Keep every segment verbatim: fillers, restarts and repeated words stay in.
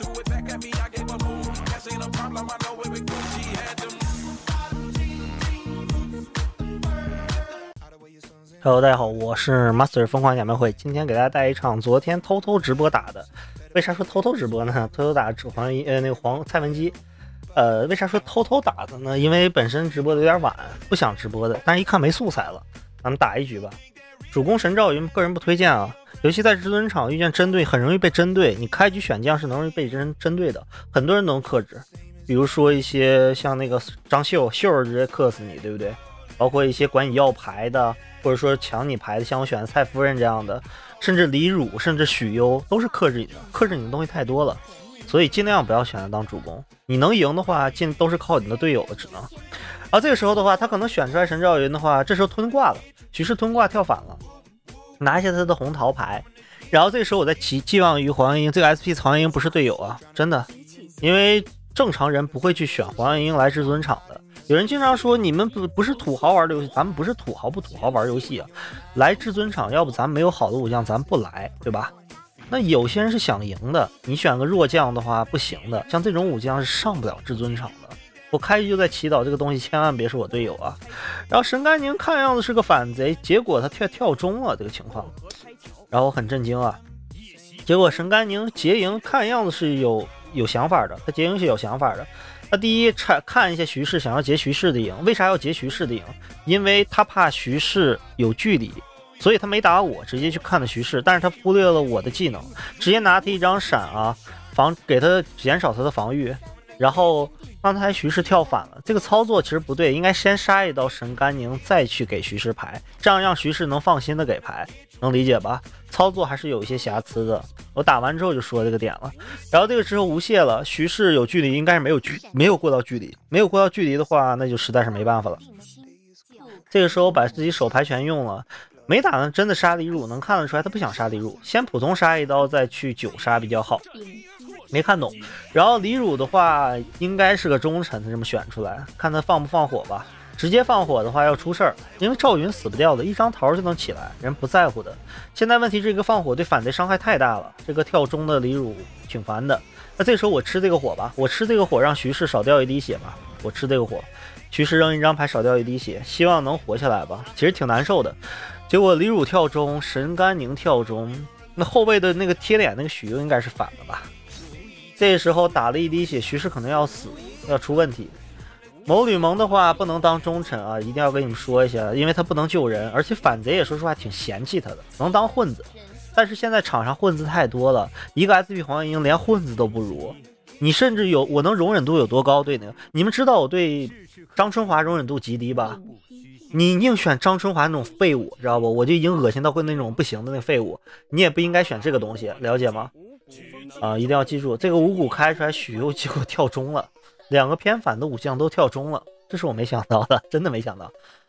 Hello， 大家好，我是 Master 疯狂演卖会，今天给大家带一场昨天偷偷直播打的。为啥说偷偷直播呢？偷偷打黄呃那个黄蔡文姬，呃，为啥说偷偷打的呢？因为本身直播的有点晚，不想直播的，但是一看没素材了，咱们打一局吧。主攻神赵云，个人不推荐啊，尤其在至尊场遇见针对，很容易被针对。你开局选将是能容易被人针对的，很多人都能克制。比如说一些像那个张秀，秀儿直接克死你，对不对？包括一些管你要牌的，或者说抢你牌的，像我选的蔡夫人这样的，甚至李汝，甚至许攸，都是克制你的，克制你的东西太多了，所以尽量不要选择当主攻。你能赢的话，尽都是靠你的队友的，只能。而这个时候的话，他可能选出来神赵云的话，这时候吞挂了，许氏吞挂跳反了，拿下他的红桃牌，然后这个时候我在寄寄望于黄莺莺，这个 S P 黄莺莺不是队友啊，真的，因为正常人不会去选黄莺莺来至尊场的。有人经常说你们不不是土豪玩的游戏，咱们不是土豪不土豪玩游戏啊，来至尊场要不咱们没有好的武将咱们不来，对吧？那有些人是想赢的，你选个弱将的话不行的，像这种武将是上不了至尊场的。我开局就在祈祷这个东西千万别是我队友啊。然后神甘宁看样子是个反贼，结果他跳跳中了这个情况，然后我很震惊啊。结果神甘宁结营看样子是有有想法的，他结营是有想法的。他第一看一下徐氏，想要截徐氏的营，为啥要截徐氏的营？因为他怕徐氏有距离，所以他没打我，直接去看的徐氏，但是他忽略了我的技能，直接拿他一张闪啊，防给他减少他的防御，然后刚才徐氏跳反了，这个操作其实不对，应该先杀一刀神甘宁，再去给徐氏牌，这样让徐氏能放心的给牌，能理解吧？操作还是有一些瑕疵的，我打完之后就说这个点了。然后这个时候无懈了，徐氏有距离，应该是没有距没有过到距离，没有过到距离的话，那就实在是没办法了。这个时候把自己手牌全用了，没打算真的杀李汝，能看得出来他不想杀李汝，先普通杀一刀再去九杀比较好。没看懂。然后李汝的话应该是个忠臣，他这么选出来，看他放不放火吧。直接放火的话要出事儿，因为赵云死不掉的，一张桃就能起来，人不在乎的。现在问题这个放火对反贼伤害太大了，这个跳中的李汝挺烦的。那这时候我吃这个火吧，我吃这个火让徐氏少掉一滴血吧，我吃这个火，徐氏扔一张牌少掉一滴血，希望能活下来吧，其实挺难受的。结果李汝跳中，神甘宁跳中，那后背的那个贴脸那个许攸应该是反了吧。这时候打了一滴血，徐氏可能要死，要出问题。某吕蒙的话不能当忠臣啊，一定要跟你们说一下，因为他不能救人，而且反贼也说实话挺嫌弃他的，能当混子。但是现在场上混子太多了，一个 S P 黄莺莺连混子都不如，你甚至有我能容忍度有多高？对那个，你们知道我对张春华容忍度极低吧？你硬选张春华那种废物，知道不？我就已经恶心到会那种不行的那个废物，你也不应该选这个东西，了解吗？啊、呃，一定要记住，这个五谷开出来，许攸结果跳中了。两个偏反的武将都跳中了，这是我没想到的，真的没想到。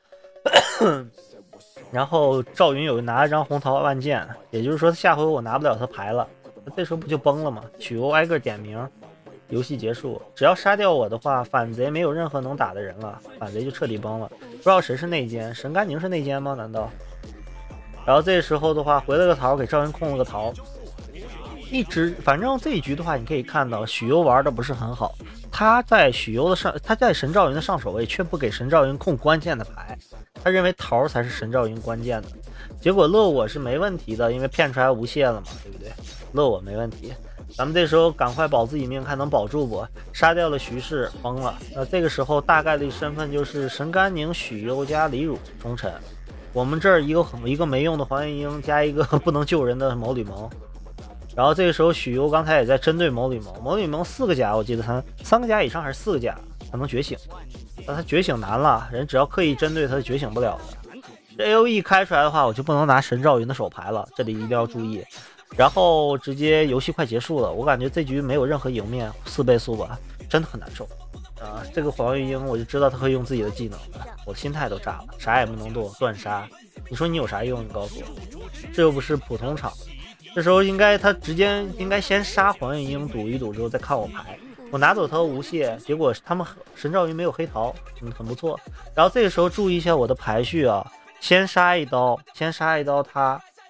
然后赵云有拿一张红桃万剑，也就是说下回我拿不了他牌了，这时候不就崩了吗？许攸挨个点名，游戏结束。只要杀掉我的话，反贼没有任何能打的人了，反贼就彻底崩了。不知道谁是内奸，神甘宁是内奸吗？难道？然后这时候的话，回了个桃，给赵云控了个桃。一直反正这一局的话，你可以看到许攸玩的不是很好，他在许攸的上，他在神赵云的上手位，却不给神赵云控关键的牌，他认为桃才是神赵云关键的，结果乐我是没问题的，因为骗出来无懈了嘛，对不对？乐我没问题，咱们这时候赶快保自己命，看能保住不？杀掉了徐氏，崩了。那这个时候大概率身份就是神甘宁、许攸加李汝忠臣，我们这儿一个一个没用的黄莺莺加一个不能救人的某吕蒙。然后这个时候许攸刚才也在针对某吕蒙，某吕蒙四个甲，我记得他三个甲以上还是四个甲才能觉醒，那他觉醒难了，人只要刻意针对他觉醒不了的。这 A O E 开出来的话，我就不能拿神赵云的手牌了，这里一定要注意。然后直接游戏快结束了，我感觉这局没有任何赢面，四倍速吧，真的很难受啊！这个黄莺莺我就知道他会用自己的技能的，我心态都炸了，啥也不能动，断杀。你说你有啥用？你告诉我，这又不是普通场。这时候应该他直接应该先杀黄莺莺赌一赌之后再看我牌，我拿走他无懈，结果他们神赵云没有黑桃，嗯，很不错。然后这个时候注意一下我的排序啊，先杀一刀，先杀一刀他，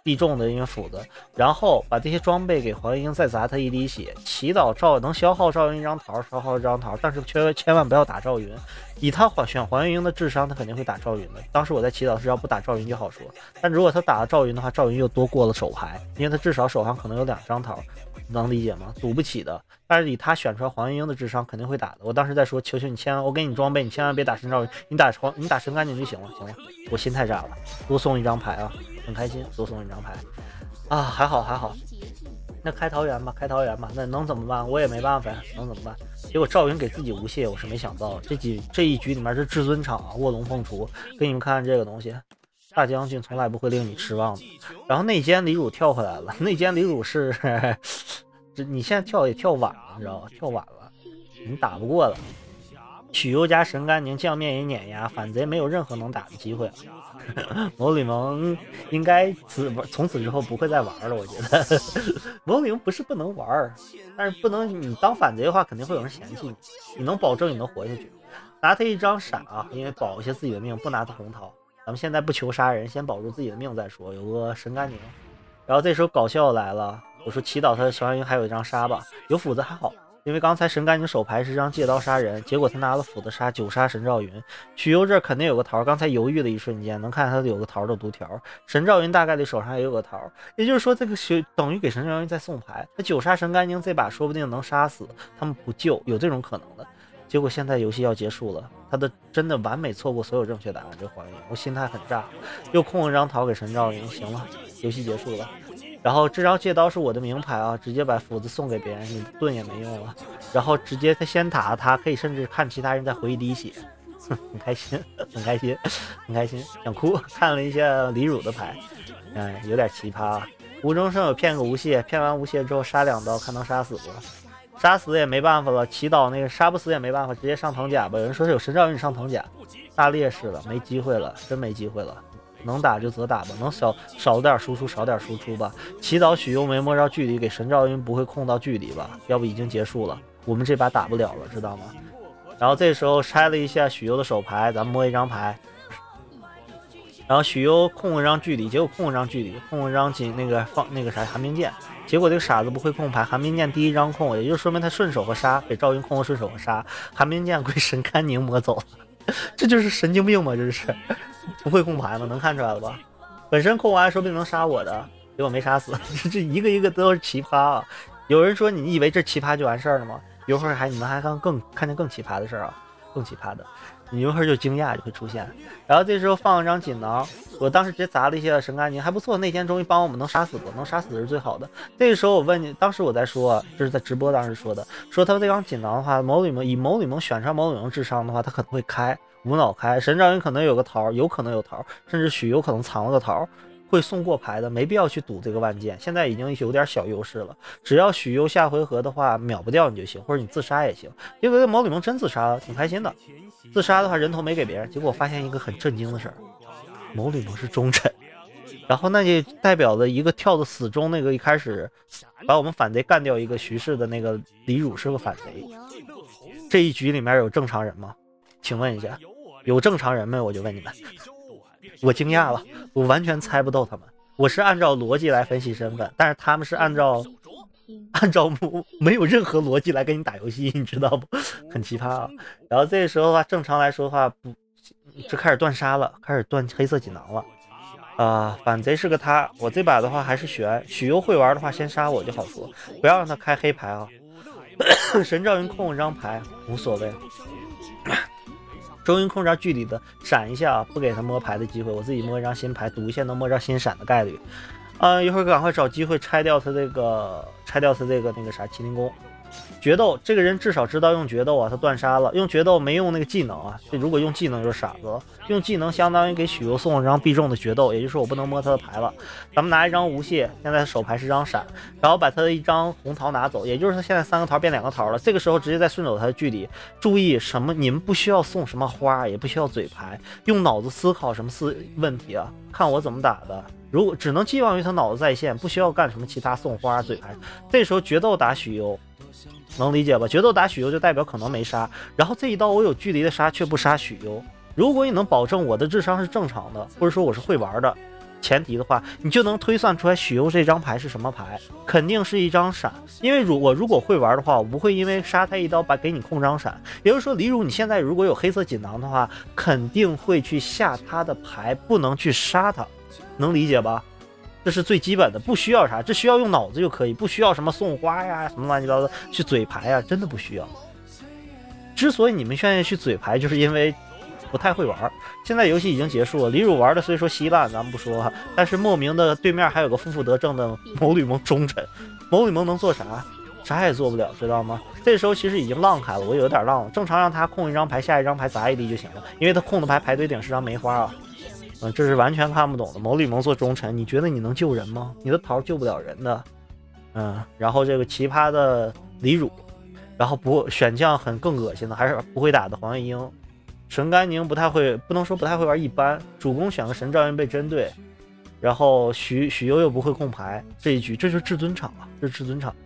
必中的一个斧子，然后把这些装备给黄莺，再砸他一滴血，祈祷赵能消耗赵云一张桃，消耗一张桃，但是千千万不要打赵云，以他选黄莺的智商，他肯定会打赵云的。当时我在祈祷是要不打赵云就好说，但如果他打了赵云的话，赵云又多过了手牌，因为他至少手上可能有两张桃，能理解吗？赌不起的。但是以他选出来黄莺莺的智商，肯定会打的。我当时在说，求求你千万，我给你装备，你千万别打神赵云，你打黄，你打神干净就行了，行了。我心太炸了，多送一张牌啊，很开心，多送一张牌啊，还好还好。那开桃园吧，开桃园吧，那能怎么办？我也没办法呀，能怎么办？结果赵云给自己无懈，我是没想到，这几这一局里面是至尊场啊，卧龙凤雏，给你们看看这个东西。大将军从来不会令你失望的。然后内奸李儒跳回来了，内奸李儒是呵呵这你现在跳也跳晚了，你知道吧？跳晚了，你打不过了。许攸加神甘宁酱面也碾压，反贼没有任何能打的机会啊！某吕蒙应该此从此之后不会再玩了，我觉得。某吕蒙不是不能玩，但是不能你当反贼的话，肯定会有人嫌弃你。你能保证你能活下去，拿他一张闪啊，因为保一下自己的命，不拿他红桃。咱们现在不求杀人，先保住自己的命再说。有个神甘宁，然后这时候搞笑来了，我说祈祷他小黄云还有一张杀吧，有斧子还好。因为刚才神甘宁手牌是张借刀杀人，结果他拿了斧子杀九杀神赵云。许攸这肯定有个桃，刚才犹豫的一瞬间能看他有个桃的毒条。神赵云大概率手上也有个桃，也就是说这个等于给神赵云在送牌。他九杀神甘宁这把说不定能杀死他们不救，有这种可能的。结果现在游戏要结束了，他的真的完美错过所有正确答案，这黄云我心态很炸，又空了张桃给神赵云，行了，游戏结束了。然后这张借刀是我的名牌啊，直接把斧子送给别人，你盾也没用了。然后直接他先打他，可以甚至看其他人再回一滴血，哼，很开心，很开心，很开心，想哭。看了一下李儒的牌，嗯，有点奇葩啊。无中生有骗个无懈，骗完无懈之后杀两刀，看能杀死不？杀死也没办法了，祈祷那个杀不死也没办法，直接上藤甲吧。有人说是有神赵云上藤甲，大劣势了，没机会了，真没机会了。能打就则打吧，能少少点输出少点输出吧。祈祷许攸没摸着距离，给神赵云不会控到距离吧，要不已经结束了。我们这把打不了了，知道吗？然后这时候拆了一下许攸的手牌，咱们摸一张牌。然后许攸控了张距离，结果控了张距离，控了张紧那个放那个啥寒冰剑，结果这个傻子不会控牌，寒冰剑第一张控，也就说明他顺手和杀，给赵云控了顺手和杀，寒冰剑归神甘宁摸走了。这就是神经病吗？这是不会控牌吗？能看出来了吧？本身控完说不定能杀我的，结果没杀死。这一个一个都是奇葩啊！有人说你以为这奇葩就完事儿了吗？一会儿还你们还看更看见更奇葩的事儿啊，更奇葩的，你一会儿就惊讶就会出现。然后这时候放了张锦囊，我当时直接砸了一些神甘宁，还不错。那天终于帮我们能杀死我，能杀死是最好的。这个时候我问你，当时我在说，这是在直播当时说的，说他这张锦囊的话，某吕蒙以某吕蒙选出来某吕蒙智商的话，他可能会开无脑开，神赵云可能有个桃，有可能有桃，甚至许攸可能藏了个桃，会送过牌的，没必要去赌这个万剑。现在已经有点小优势了，只要许攸下回合的话秒不掉你就行，或者你自杀也行。结果某吕蒙真自杀了，挺开心的。自杀的话人头没给别人，结果我发现一个很震惊的事儿，某吕蒙是忠臣，然后那就代表了一个跳的死忠，那个一开始把我们反贼干掉一个徐氏的那个李儒是个反贼。这一局里面有正常人吗？请问一下，有正常人没？我就问你们。我惊讶了，我完全猜不透他们。我是按照逻辑来分析身份，但是他们是按照按照没有任何逻辑来跟你打游戏，你知道不？很奇葩啊。然后这个时候的话，正常来说的话，不，就开始断杀了，开始断黑色锦囊了。啊、呃，反贼是个他，我这把的话还是选许攸会玩的话，先杀我就好说，不要让他开黑牌啊。神赵云控一张牌无所谓。周云控张距离的闪一下，不给他摸牌的机会，我自己摸一张新牌，赌一下能摸着新闪的概率。啊、呃，一会儿赶快找机会拆掉他这个，拆掉他这个那个啥麒麟弓。决斗，这个人至少知道用决斗啊，他断杀了，用决斗没用那个技能啊，这如果用技能就是傻子了，用技能相当于给许攸送了张必中的决斗，也就是说我不能摸他的牌了。咱们拿一张无懈，现在手牌是张闪，然后把他的一张红桃拿走，也就是他现在三个桃变两个桃了，这个时候直接再顺走他的距离。注意什么？你们不需要送什么花，也不需要嘴牌，用脑子思考什么思问题啊？看我怎么打的。如果只能寄望于他脑子在线，不需要干什么其他送花嘴牌。这时候决斗打许攸，能理解吧？决斗打许攸就代表可能没杀，然后这一刀我有距离的杀却不杀许攸。如果你能保证我的智商是正常的，或者说我是会玩的， 前提的话，你就能推算出来许攸这张牌是什么牌，肯定是一张闪。因为如我如果会玩的话，我不会因为杀他一刀把给你控张闪。也就是说，李儒你现在如果有黑色锦囊的话，肯定会去下他的牌，不能去杀他，能理解吧？这是最基本的，不需要啥，这需要用脑子就可以，不需要什么送花呀，什么乱七八糟的去嘴牌呀，真的不需要。之所以你们愿意去嘴牌，就是因为不太会玩。现在游戏已经结束了，李儒玩的虽说稀烂，咱们不说哈，但是莫名的对面还有个负负得正的某吕蒙忠臣，某吕蒙能做啥？啥也做不了，知道吗？这时候其实已经浪开了，我有点浪了。正常让他控一张牌，下一张牌砸一滴就行了，因为他控的牌排队顶是张梅花啊。嗯，这是完全看不懂的。某吕蒙做忠臣，你觉得你能救人吗？你的桃救不了人的。嗯，然后这个奇葩的李儒，然后不选将很更恶心的，还是不会打的黄月英。神甘宁不太会，不能说不太会玩，一般。主攻选个神赵云被针对，然后许许攸又不会控牌，这一局这就是至尊场啊，这是至尊场。